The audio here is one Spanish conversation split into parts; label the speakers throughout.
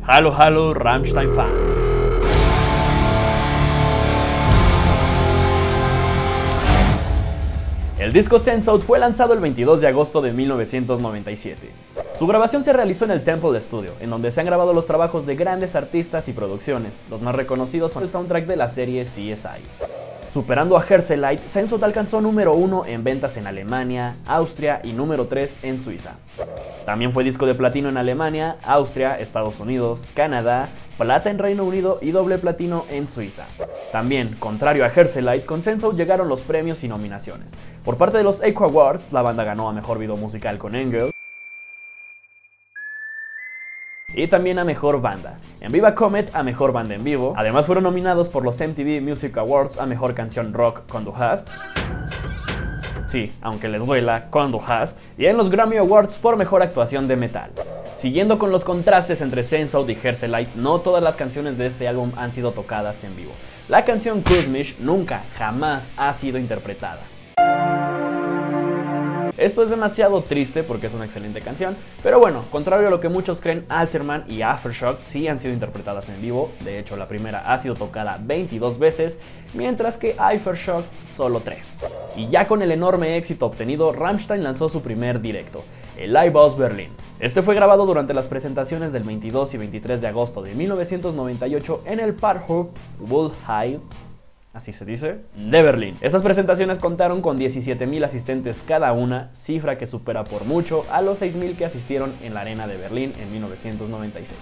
Speaker 1: Hallo, hallo, Rammstein fans. El disco Sense Out fue lanzado el 22 de agosto de 1997. Su grabación se realizó en el Temple Studio, en donde se han grabado los trabajos de grandes artistas y producciones. Los más reconocidos son el soundtrack de la serie CSI. Superando a Herzeleid, Sense Out alcanzó número 1 en ventas en Alemania, Austria y número 3 en Suiza. También fue disco de platino en Alemania, Austria, Estados Unidos, Canadá, plata en Reino Unido y doble platino en Suiza. También, contrario a Herzeleid, con Sense Out llegaron los premios y nominaciones. Por parte de los Echo Awards, la banda ganó a Mejor Video Musical con Engel y también a Mejor Banda. En Viva Comet a Mejor Banda en Vivo. Además fueron nominados por los MTV Music Awards a Mejor Canción Rock con Du Hast. Sí, aunque les duela, con Du Hast. Y en los Grammy Awards por Mejor Actuación de Metal. Siguiendo con los contrastes entre Sense Out y Herzeleid, no todas las canciones de este álbum han sido tocadas en vivo. La canción Cruise Mish nunca, jamás ha sido interpretada. Esto es demasiado triste porque es una excelente canción, pero bueno, contrario a lo que muchos creen, Alterman y Aftershock sí han sido interpretadas en vivo. De hecho, la primera ha sido tocada 22 veces, mientras que Aftershock solo 3. Y ya con el enorme éxito obtenido, Rammstein lanzó su primer directo, el Live aus Berlin. Este fue grabado durante las presentaciones del 22 y 23 de agosto de 1998 en el Parkhof Wuhlheide, así se dice, de Berlín. Estas presentaciones contaron con 17.000 asistentes cada una, cifra que supera por mucho a los 6.000 que asistieron en la Arena de Berlín en 1996.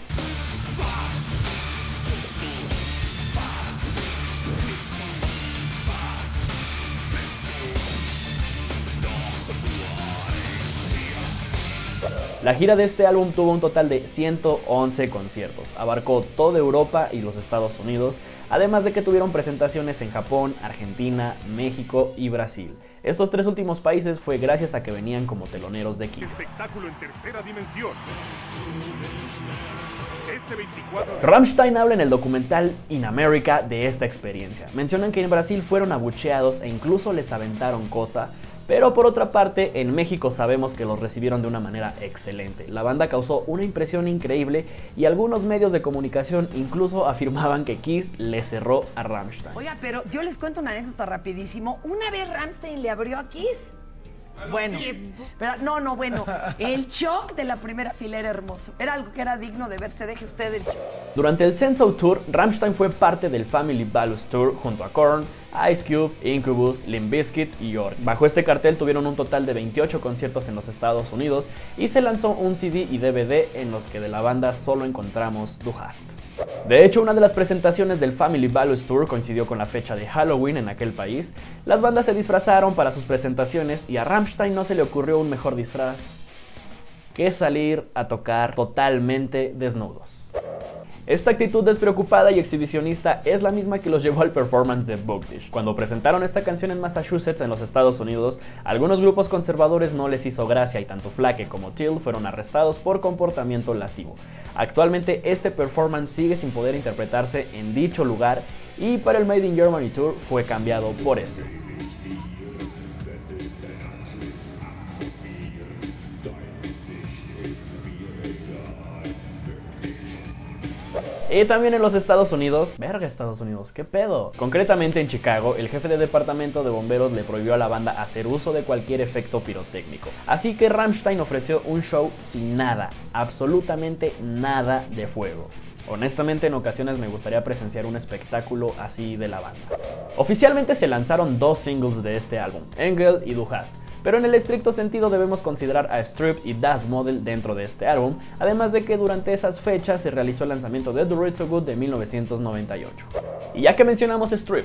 Speaker 1: La gira de este álbum tuvo un total de 111 conciertos, abarcó toda Europa y los Estados Unidos, además de que tuvieron presentaciones en Japón, Argentina, México y Brasil. Estos tres últimos países fue gracias a que venían como teloneros de Kiss.
Speaker 2: Espectáculo en tercera dimensión.
Speaker 1: Rammstein habla en el documental In America de esta experiencia. Mencionan que en Brasil fueron abucheados e incluso les aventaron cosa. Pero por otra parte, en México sabemos que los recibieron de una manera excelente. La banda causó una impresión increíble y algunos medios de comunicación incluso afirmaban que Kiss le cerró a Rammstein.
Speaker 3: Oiga, pero yo les cuento una anécdota rapidísimo. Una vez Rammstein le abrió a Kiss. Bueno, pero bueno, el shock de la primera fila era hermoso. Era algo que era digno de verse, deje usted el shock.
Speaker 1: Durante el Sense Out Tour, Rammstein fue parte del Family Values Tour junto a Korn, Ice Cube, Incubus, Limp Bizkit y York. Bajo este cartel tuvieron un total de 28 conciertos en los Estados Unidos y se lanzó un CD y DVD en los que de la banda solo encontramos Du Hast. De hecho, una de las presentaciones del Family Values Tour coincidió con la fecha de Halloween en aquel país. Las bandas se disfrazaron para sus presentaciones y a Rammstein no se le ocurrió un mejor disfraz que salir a tocar totalmente desnudos. Esta actitud despreocupada y exhibicionista es la misma que los llevó al performance de Bugdish. Cuando presentaron esta canción en Massachusetts, en los Estados Unidos, algunos grupos conservadores no les hizo gracia y tanto Flake como Till fueron arrestados por comportamiento lascivo. Actualmente este performance sigue sin poder interpretarse en dicho lugar y para el Made in Germany Tour fue cambiado por este. Y también en los Estados Unidos, verga Estados Unidos, ¿qué pedo? Concretamente en Chicago, el jefe de departamento de bomberos le prohibió a la banda hacer uso de cualquier efecto pirotécnico. Así que Rammstein ofreció un show sin nada, absolutamente nada de fuego. Honestamente, en ocasiones me gustaría presenciar un espectáculo así de la banda. Oficialmente se lanzaron dos singles de este álbum, Engel y Du Hast. Pero en el estricto sentido debemos considerar a Strip y Das Model dentro de este álbum, además de que durante esas fechas se realizó el lanzamiento de Do It So Good de 1998. Y ya que mencionamos Strip,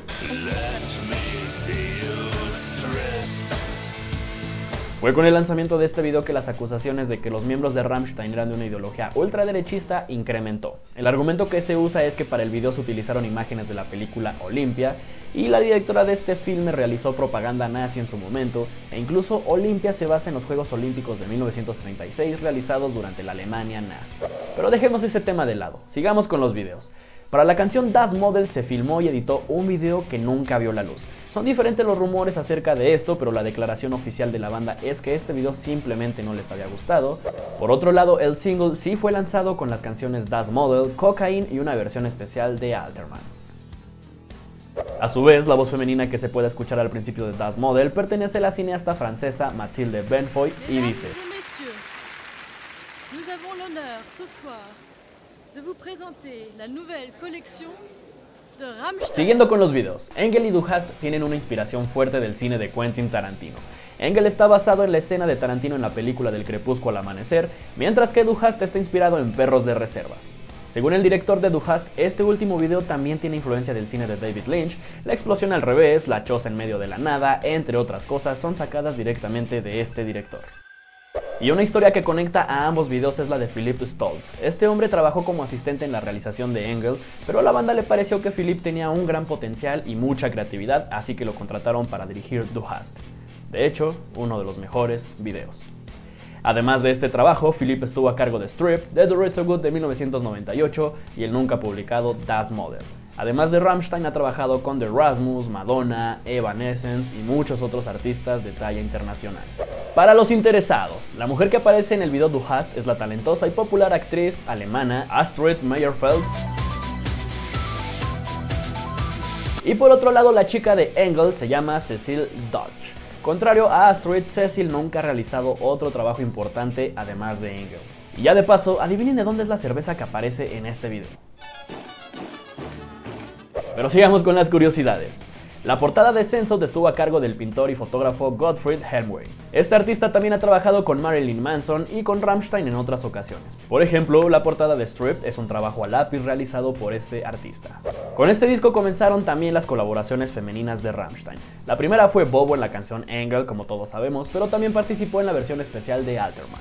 Speaker 1: fue con el lanzamiento de este video que las acusaciones de que los miembros de Rammstein eran de una ideología ultraderechista incrementó. El argumento que se usa es que para el video se utilizaron imágenes de la película Olympia y la directora de este filme realizó propaganda nazi en su momento e incluso Olympia se basa en los Juegos Olímpicos de 1936 realizados durante la Alemania nazi. Pero dejemos ese tema de lado, sigamos con los videos. Para la canción Das Model se filmó y editó un video que nunca vio la luz. Son diferentes los rumores acerca de esto, pero la declaración oficial de la banda es que este video simplemente no les había gustado. Por otro lado, el single sí fue lanzado con las canciones Das Model, Cocaine y una versión especial de Alterman. A su vez, la voz femenina que se puede escuchar al principio de Das Model pertenece a la cineasta francesa Mathilde Benfoy y dice:
Speaker 4: Nous avons l'honneur ce soir de vous présenter la nouvelle collection de Rammstein.
Speaker 1: Siguiendo con los videos, Engel y Du Hast tienen una inspiración fuerte del cine de Quentin Tarantino. Engel está basado en la escena de Tarantino en la película del crepúsculo al amanecer, mientras que Du Hast está inspirado en Perros de Reserva. Según el director de Du Hast, este último video también tiene influencia del cine de David Lynch. La explosión al revés, la choza en medio de la nada, entre otras cosas, son sacadas directamente de este director. Y una historia que conecta a ambos videos es la de Philipp Stoltz. Este hombre trabajó como asistente en la realización de Engel, pero a la banda le pareció que Philipp tenía un gran potencial y mucha creatividad, así que lo contrataron para dirigir Du Hast. De hecho, uno de los mejores videos. Además de este trabajo, Philipp estuvo a cargo de Strip, de The Red So Good de 1998 y el nunca publicado Das Model. Además de Rammstein, ha trabajado con The Rasmus, Madonna, Evanescence y muchos otros artistas de talla internacional. Para los interesados, la mujer que aparece en el video Du Hast es la talentosa y popular actriz alemana Astrid Meyerfeld. Y por otro lado, la chica de Engel se llama Cecile Dodge. Contrario a Astrid, Cecil nunca ha realizado otro trabajo importante además de Engel. Y ya de paso, adivinen de dónde es la cerveza que aparece en este video. Pero sigamos con las curiosidades. La portada de Censored estuvo a cargo del pintor y fotógrafo Gottfried Helmwey. Este artista también ha trabajado con Marilyn Manson y con Rammstein en otras ocasiones. Por ejemplo, la portada de Stripped es un trabajo a lápiz realizado por este artista. Con este disco comenzaron también las colaboraciones femeninas de Rammstein. La primera fue Bobo en la canción Engel, como todos sabemos, pero también participó en la versión especial de Alterman.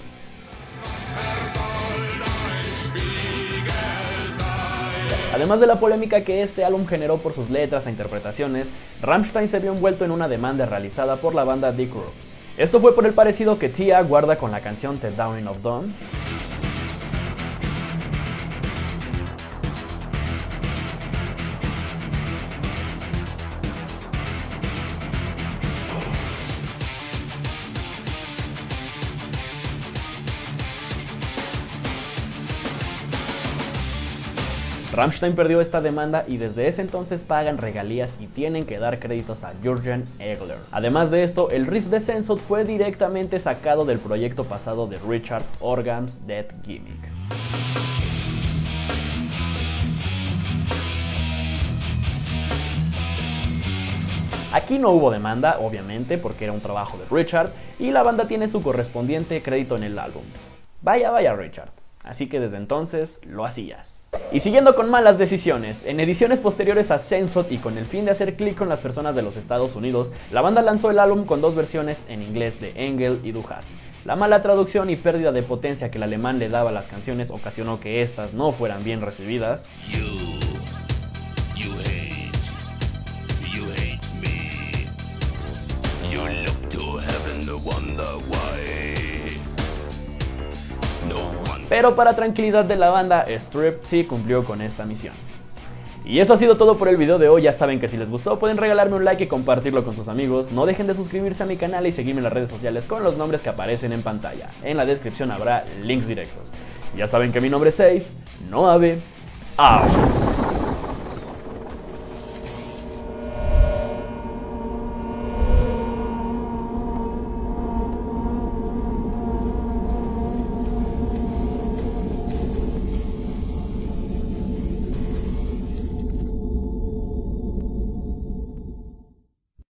Speaker 1: Además de la polémica que este álbum generó por sus letras e interpretaciones, Rammstein se vio envuelto en una demanda realizada por la banda Dick Rose. Esto fue por el parecido que Tia guarda con la canción The Dawning of Dawn, Rammstein perdió esta demanda y desde ese entonces pagan regalías y tienen que dar créditos a Jürgen Egler. Además de esto, el riff de Censored fue directamente sacado del proyecto pasado de Richard Orgham's Dead Gimmick. Aquí no hubo demanda, obviamente, porque era un trabajo de Richard, y la banda tiene su correspondiente crédito en el álbum. Vaya, Richard. Así que desde entonces lo hacías. Y siguiendo con malas decisiones, en ediciones posteriores a Censored y con el fin de hacer clic con las personas de los Estados Unidos, la banda lanzó el álbum con dos versiones en inglés de Engel y Du Hast. La mala traducción y pérdida de potencia que el alemán le daba a las canciones ocasionó que estas no fueran bien recibidas. Pero para tranquilidad de la banda, Strip sí cumplió con esta misión. Y eso ha sido todo por el video de hoy. Ya saben que si les gustó pueden regalarme un like y compartirlo con sus amigos. No dejen de suscribirse a mi canal y seguirme en las redes sociales con los nombres que aparecen en pantalla. En la descripción habrá links directos. Ya saben que mi nombre es Safe, no Ave. ¡Aus!